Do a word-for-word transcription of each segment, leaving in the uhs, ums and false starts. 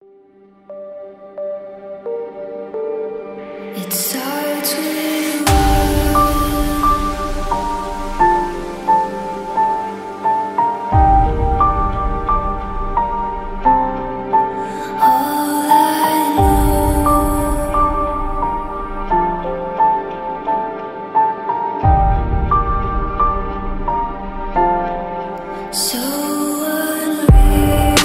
It starts with all I know. So unreal.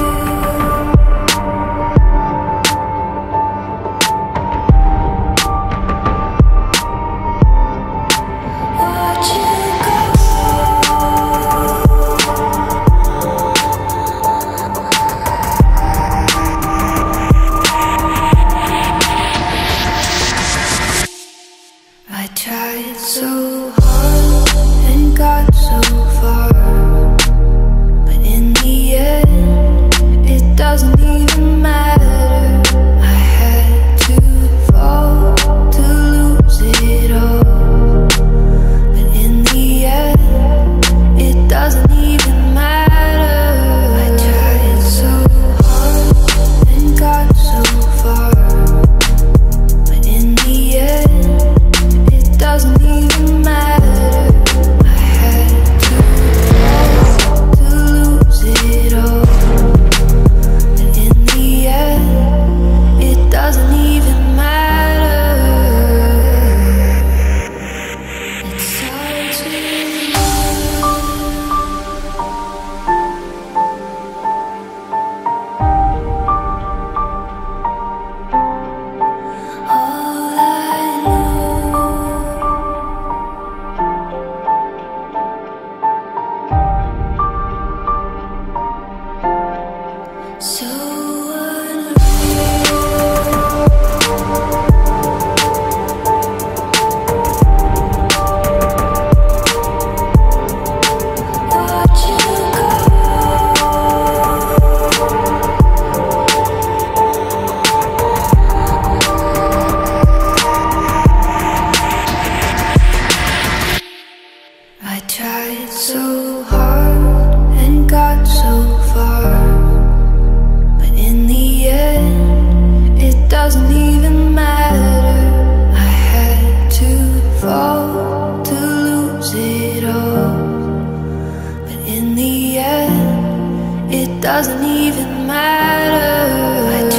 Watch you go. I tried so hard and got so far, but in the end, it doesn't even matter. I had to fall to lose it all, but in the end, it doesn't even matter. I tried so hard and got so far, but in the end, it doesn't even matter. I had to fall to lose it all, but in the end, it doesn't even matter. It starts with all I know. So unreal. Watch you go. I tried so hard and got so far, but in the end, it doesn't even matter. I had to fall to lose it all, but in the end, it doesn't even matter. I